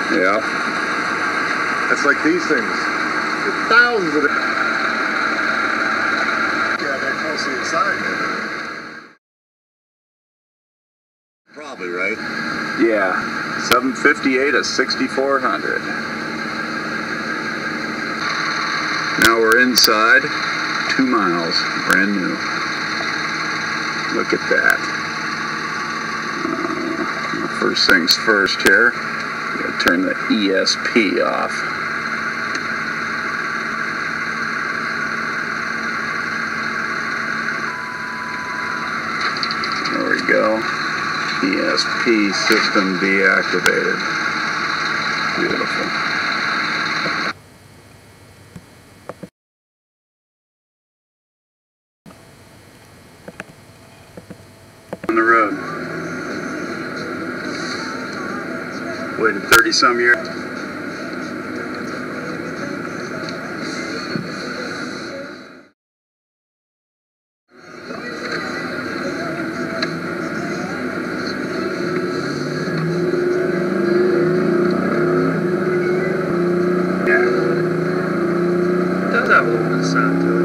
Yeah. That's like these things. There's thousands of them. Yeah, that close to the side. Probably, right? Yeah. 758 at 6,400. Now we're inside. 2 miles. Brand new. Look at that. First things first here. Gotta turn the ESP off. There we go. ESP system deactivated. Beautiful. On the road. Waited 30-some years. Does have a little bit of sound to it.